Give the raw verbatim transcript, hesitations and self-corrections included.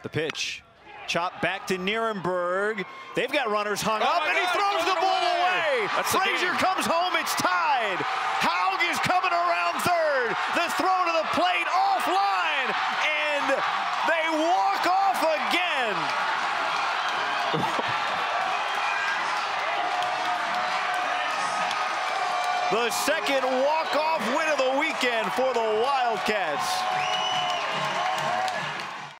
The pitch. Chop back to Nierenberg. They've got runners hung oh up, and he God, throws the ball away. away. Frazier comes home. It's tied. Haug is coming around third. The throw to the plate offline, and they walk off again. The second walk-off win of the weekend for the Wildcats.